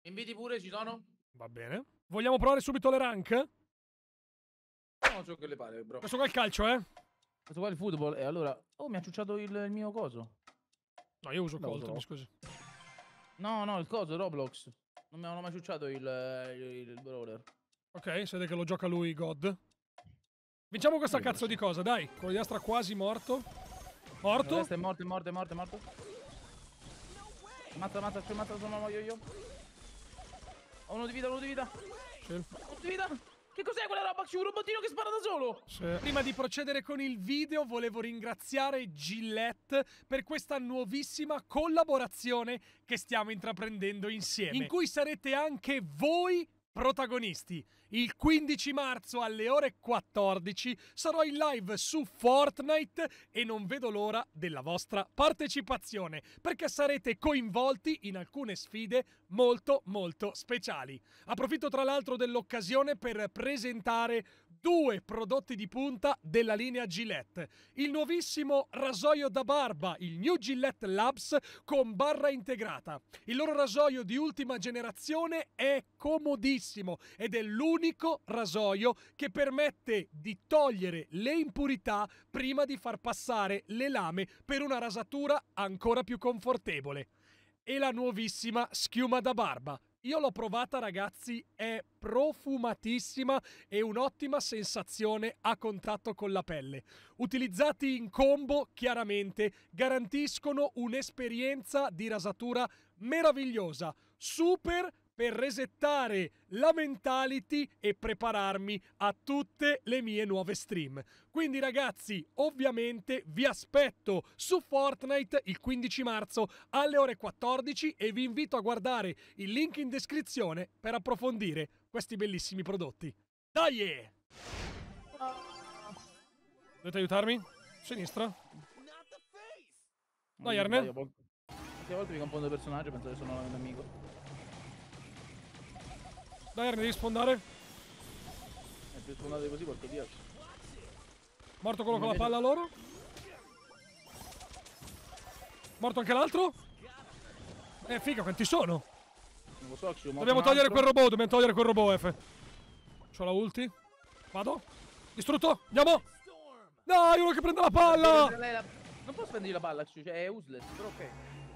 Inviti pure, ci sono? Va bene. Vogliamo provare subito le rank? Non so che le pare, bro. Questo qua è il calcio, Questo qua è il football. E allora... Oh, mi ha ciucciato il mio coso. No, io uso No, Colt, no. mi scusi. No, il coso, Roblox. Non mi hanno mai ciucciato il brawler. Ok, si vede che lo gioca lui, God. Vinciamo questa cazzo di cosa, dai. Quello di destra quasi morto. Morto. Questo è morto. Ammazza, sono io. Ho uno di vita. Sì. Uno di vita. Che cos'è quella roba? C'è un robottino che spara da solo. Sì. Prima di procedere con il video volevo ringraziare Gillette per questa nuovissima collaborazione che stiamo intraprendendo insieme, in cui sarete anche voi protagonisti. Il 15 marzo alle ore 14 sarò in live su Fortnite e non vedo l'ora della vostra partecipazione, perché sarete coinvolti in alcune sfide molto speciali. Approfitto tra l'altro dell'occasione per presentare 2 prodotti di punta della linea Gillette. Il nuovissimo rasoio da barba, il New Gillette Labs con barra integrata. Il loro rasoio di ultima generazione è comodissimo ed è l'unico rasoio che permette di togliere le impurità prima di far passare le lame per una rasatura ancora più confortevole. E la nuovissima schiuma da barba. Io l'ho provata, ragazzi, è profumatissima e un'ottima sensazione a contatto con la pelle. Utilizzati in combo, chiaramente, garantiscono un'esperienza di rasatura meravigliosa, super per resettare la mentality e prepararmi a tutte le mie nuove stream. Quindi ragazzi, ovviamente vi aspetto su Fortnite il 15 marzo alle ore 14 e vi invito a guardare il link in descrizione per approfondire questi bellissimi prodotti. Dai! Dovete aiutarmi? Sinistra? Dai, Arne. A volte mi confondo il personaggio, penso che sono un amico. Dai, Arne, devi sfondare. Più sfondato così, porco Dio. Morto quello con la palla loro. Morto anche l'altro. Figa, quanti sono? Non lo so, Dobbiamo togliere quel robot, F. C'ho la ulti. Vado. Distrutto. Andiamo. Dai, uno che prende la palla. Non posso prendere la palla, cioè è useless, però ok.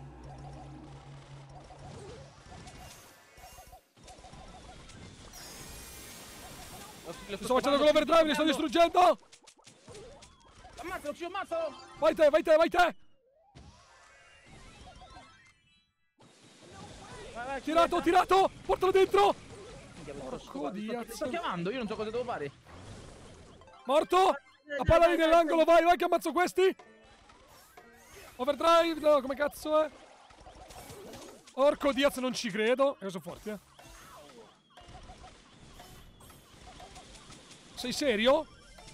Sto facendo con l'overdrive, li sto distruggendo. Ammazzalo. Vai te. Vai, Tirato. Portalo dentro. Porco Dio. Sto chiamando, io non so cosa devo fare. Morto. La palla lì nell'angolo, vai che ammazzo questi. Overdrive, no, come cazzo è? Porco Diaz, non ci credo. Io sono forti, Sei serio?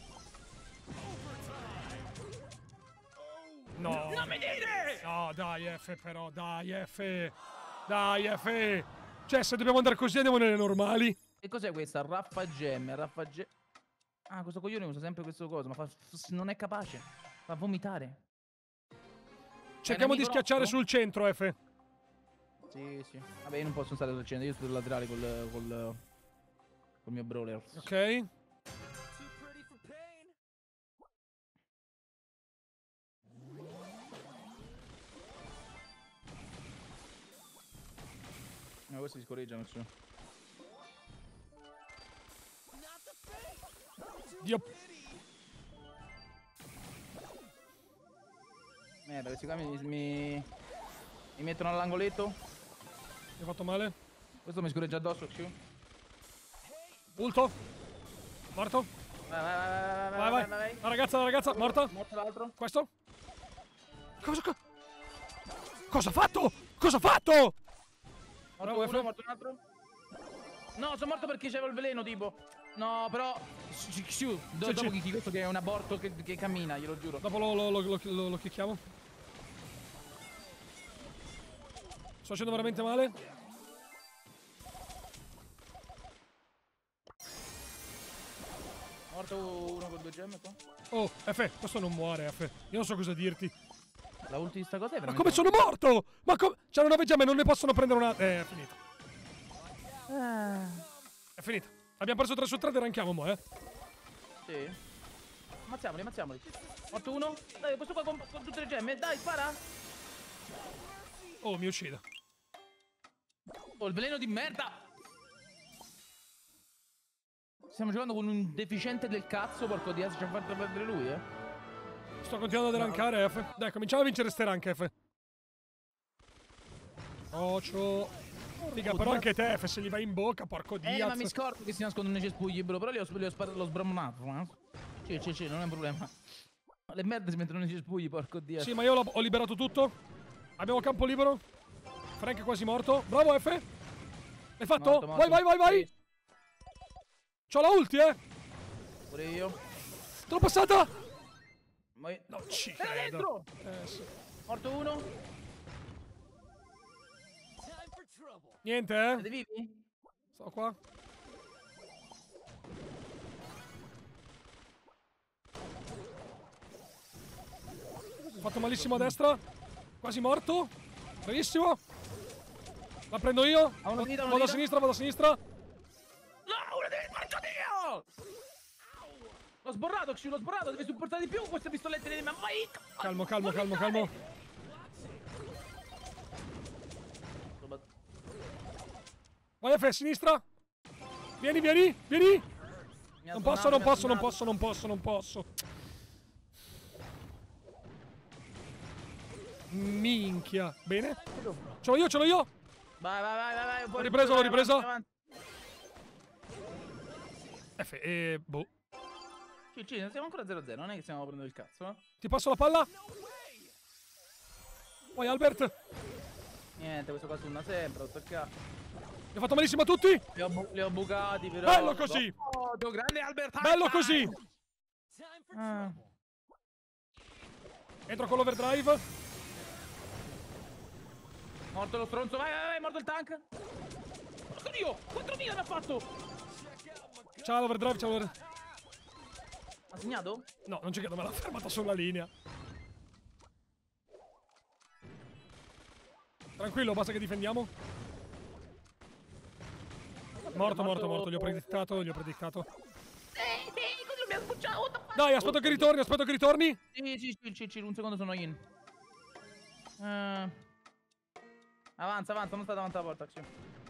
No. Non mi dire! No, dai F però, dai F. Cioè, se dobbiamo andare così andiamo nelle normali. E cos'è questa? Raffa Gem. Ah, questo coglione usa sempre questo coso, ma non è capace. Fa vomitare. Cerchiamo di schiacciare sul centro, F. Sì. Vabbè, io non posso stare sul centro, io sto sul laterale col mio brawler. Ok. No, questo si scorreggiano, cioè. Dio. Questi qua mi mettono all'angoletto. Mi hai fatto male? Questo mi scorreggia addosso, cioè. Ulto. Morto. Vai. La ragazza, morta. Morto l'altro. Questo. Cosa ha fatto? Morto uno, morto un altro. No, sono morto perché c'avevo il veleno, tipo. No, però... Dopo chi questo che è un aborto che cammina, glielo giuro. Dopo lo chicchiamo. Sto facendo veramente male. Morto uno con 2 gemme qua. Oh, F, questo non muore, F. Io non so cosa dirti. La ultima sta cosa è veramente... Ma come sono morto? Ma come... C'hanno 9 gemme, non ne possono prendere una... È finito. È finita. Abbiamo preso 3 su 3 e ranchiamo mo, Sì. Ammazziamoli, ammazziamoli. Morto uno. Dai, questo qua con tutte le gemme. Dai, spara. Oh, mi uccide. Oh, il veleno di merda. Stiamo giocando con un deficiente del cazzo, porco di ci ha fatto perdere lui, Sto continuando ad rankare, F. Dai, cominciamo a vincere ste rank, F. Ocio. Figa, però anche te, F, se gli vai in bocca, porco Diaz. Ma mi scordo che si nascondono nei cespugli, bro. Però li ho sparato, l'ho sbramonato. Sì, non è un problema. Le merde si mettono nei cespugli, porco Diaz. Sì, ma io ho liberato tutto. Abbiamo campo libero. Frank è quasi morto. Bravo, F. L'hai fatto? Morto. Vai. C'ho la ulti, Pure io. Te l'ho passata. No, ci credo. Dentro. Sì. Morto uno. Niente, Siete vivi? Sto qua. Ho fatto malissimo a destra. Quasi morto. Bravissimo. La prendo io. Vado a sinistra, No, una deve porco Dio! L'ho sborrato, Xiu, l'ho sborrato. Devi supportare di più queste pistolette di mai. Calmo. Vai F, a sinistra. Vieni. Non posso. Minchia. Bene. Ce l'ho io. Vai. L'ho ripreso. F, boh. Sì, siamo ancora 0-0, non è che stiamo prendendo il cazzo, no? Ti passo la palla. Poi Albert. Niente, questo qua torna sempre, lo stacca. Mi ha fatto malissimo a tutti. Li ho bucati, però. Bello così. Grande Albert. Bello così. Entro con l'overdrive. Morto lo stronzo, vai, morto il tank. Porco Dio, 4.000 ne ha fatto. Ciao l'overdrive. Ha segnato? No, non ci credo, me l'ha fermata sulla linea. Tranquillo, basta che difendiamo. Morto, gli ho predicato. Così mi ha sbucciato. Dai, aspetto che ritorni. Sì, un secondo sono in. Avanza, non sta davanti alla porta, Axio.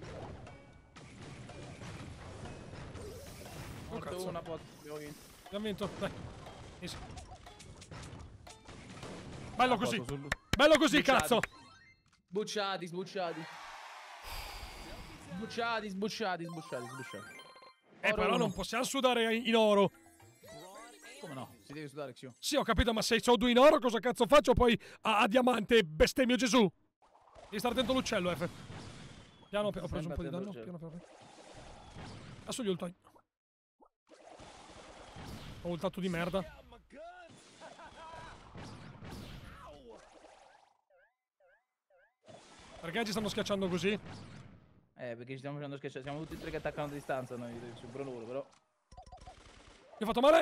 Morto una porta, abbiamo vinto. Abbiamo vinto, dai. Easy. Bello così, cazzo. Sbucciati. Però non possiamo sudare in oro. Come no? Si deve sudare, Xio. Sì, ho capito, ma se ho 2 in oro, cosa cazzo faccio poi a diamante, bestemmio Gesù? Devi stare attento all'uccello, F. Piano, ho preso un po' di danno. Piano. Adesso gli ultimi. Ho ultato di merda. Perché ci stanno schiacciando così? Perché ci stiamo facendo schiacciare. Siamo tutti e tre che attaccano a distanza noi sul bronuro, però. Mi ho fatto male?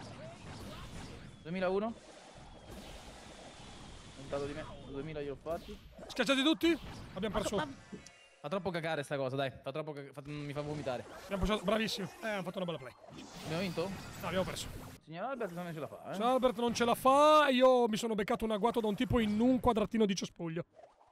2001. Un dato di me. 2000 io ho fatti. Schiacciati tutti? Abbiamo perso. Fa troppo cagare sta cosa, dai. Mi fa vomitare. Abbiamo perso. Bravissimo. Hanno fatto una bella play. Abbiamo vinto? No, abbiamo perso. Signor Albert non ce la fa, Signor Albert non ce la fa. Io mi sono beccato un agguato da un tipo in un quadratino di cespuglio.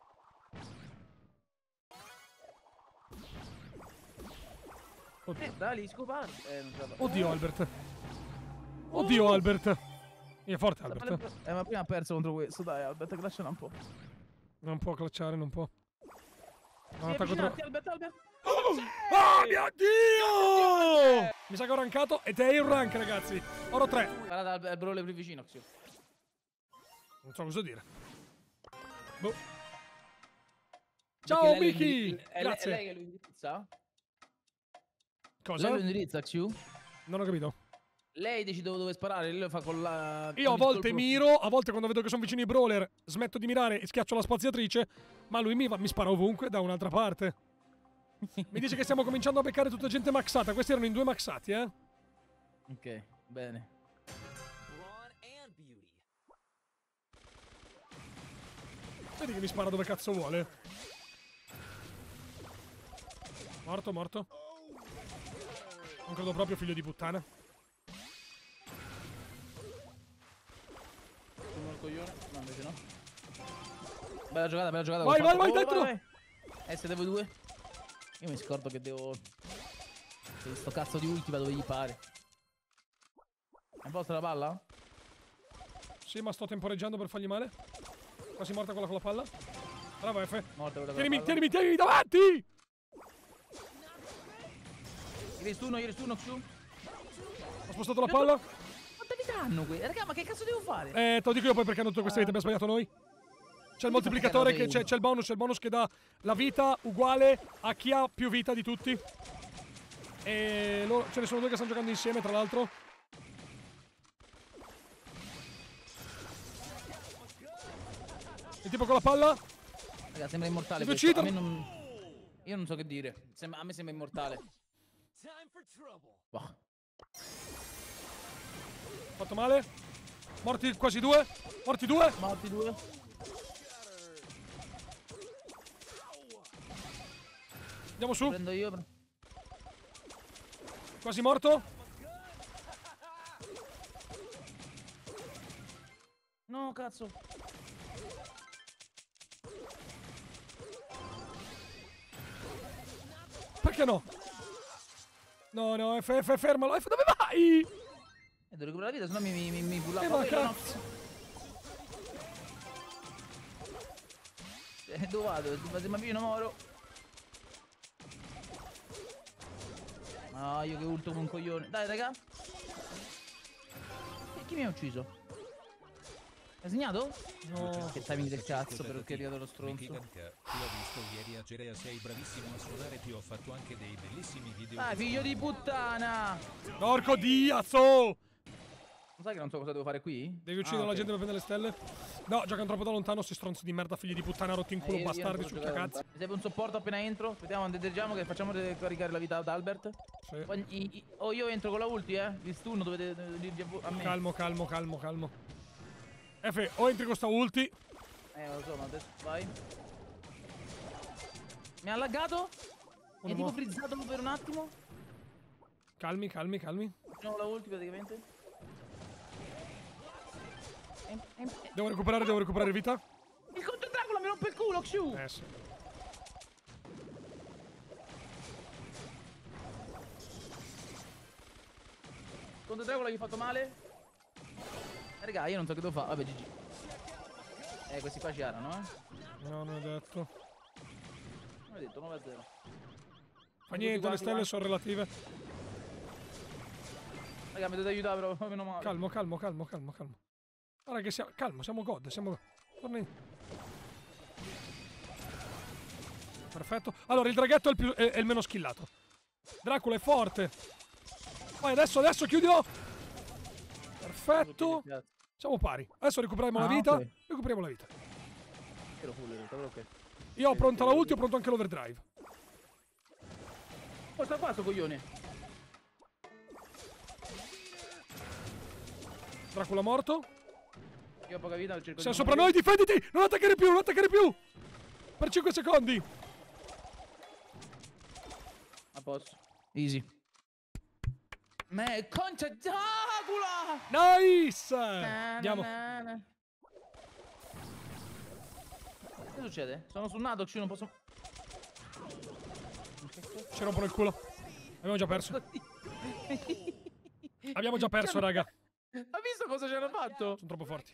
Dai, scopare. Oddio, Albert. Oddio, Albert. È forte, Albert. Ma prima ha perso contro questo. Dai, Albert, clacciala un po'. Non può clacciare, non può. Non Albert. Oh mio Dio! Mi sa che ho rankato ed è il rank, ragazzi. Oro 3. Guarda al brawler più vicino, Xio. Non so cosa dire. Boh. Ciao, Miki! Grazie. È lei che lo indirizza? Cosa? Lei lo indirizza, Xiu? Non ho capito. Lei decide dove sparare, lei lo fa con la... Io a volte miro, a volte quando vedo che sono vicini i brawler smetto di mirare e schiaccio la spaziatrice, ma lui mi spara ovunque da un'altra parte. Mi dice che stiamo cominciando a beccare tutta gente maxata. Questi erano in 2 maxati, eh? Ok, bene. Vedi che mi spara dove cazzo vuole. Morto, morto. Non credo proprio, figlio di puttana. Sono il coglione. No, invece no. Bella giocata, bella giocata. Vai, vai, vai, dentro! Siete voi due? Io mi scordo che devo... Sto cazzo di ultima dove gli pare. Hai posto la palla? Sì, ma sto temporeggiando per fargli male. Quasi morta quella con la palla. Bravo, F. Morta quella con la Tienimi, palla. tienimi davanti! Ieri stunno, Xu. Ho spostato la palla. Quanta vita hanno qui? Raga, ma che cazzo devo fare? Te lo dico io poi perché hanno tutte queste vite, abbiamo sbagliato noi. C'è il moltiplicatore, che c'è il bonus che dà la vita uguale a chi ha più vita di tutti. E loro, ce ne sono due che stanno giocando insieme, tra l'altro. Il tipo con la palla. Raga, sembra immortale Ti questo. uccido. Io non so che dire. A me sembra immortale. Boh. Fatto male. Morti quasi due. Morti due. Morti due. Andiamo su. Prendo io. Quasi morto. No, cazzo. Perché no? No, no, F, fermalo. F, dove vai? Devo recuperare la vita, sennò mi pulla ma cazzo. Dove vado? Se mi avvicino moro. No, io che ulto come un coglione. Dai, raga. E chi mi ha ucciso? Hai segnato? No. Che timing del cazzo, però che è arrivato lo stronzo. Ti ho visto ieri a Cerea, sei bravissimo a suonare, ti ho fatto anche dei bellissimi video. Ah, figlio di puttana! Porco diazzo! Non sai che non so cosa devo fare qui? Devi uccidere la gente per prendere le stelle? No, giocano troppo da lontano, sti stronzi di merda, figli di puttana, rotti in culo, Io bastardi, non so su giocare cazzo. lontano. Mi serve un supporto appena entro. Vediamo, deggiamo che facciamo caricare la vita ad Albert. Sì. Poi, io entro con la ulti, Vi stunno, dovete dirvi a me. Calmo. F, o entri con sta ulti. Lo so, ma adesso vai. Mi ha laggato? Mi ha tipo frizzato per un attimo. Calmi. Facciamo la ulti praticamente. Devo recuperare vita. Il contro Dracula mi rompe il culo, Xiu! Sì. Contro Dracula gli ho fatto male. Raga, io non so che devo fare. Vabbè, GG. Questi qua ci erano, No, non è detto. Non ho detto 9-0. Fa niente, le stelle sono relative. Raga, mi dovete aiutare però, meno male. Calmo. Guarda che siamo... Calmo, siamo God, Torna in... Perfetto. Allora, il draghetto è il meno skillato. Dracula è forte. Vai, adesso chiudilo. Perfetto. Siamo pari. Adesso recuperiamo la vita. Okay. Recuperiamo la vita. Ero full in realtà, però ok. Io ho pronta la ulti, ho pronto anche l'overdrive. Oh, sta qua sto coglione. Dracula morto. Io ho poca vita, cerco di... Siamo sopra noi, difenditi! Non attaccare più! Per 5 secondi. A posto. Easy. Me conta Dracula! Nice! Andiamo. Che succede? Sono sul Nadox, io non posso... Ci rompono il culo. Abbiamo già perso. Raga. Ha visto cosa ci hanno fatto? Sono troppo forti.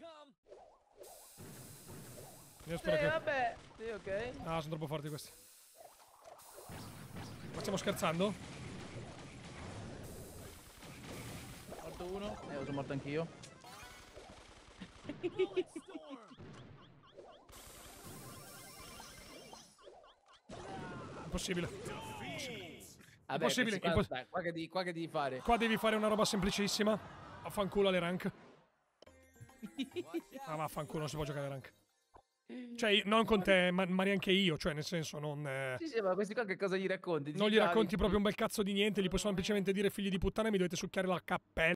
Io spero che... vabbè. Sì, ok. Ah, sono troppo forti questi. Ma stiamo scherzando? Morto uno. Sono morto anch'io. Impossibile. Vabbè, Impossibile. dai, qua che devi fare? Qua devi fare una roba semplicissima. Affanculo alle rank. Ah, vaffanculo, non si può giocare rank. Cioè, non con te, ma neanche io. Cioè, nel senso, non... Sì, ma questi qua che cosa gli racconti? Non gli racconti proprio un bel cazzo di niente. Gli puoi semplicemente dire, figli di puttana, mi dovete succhiare la cappella.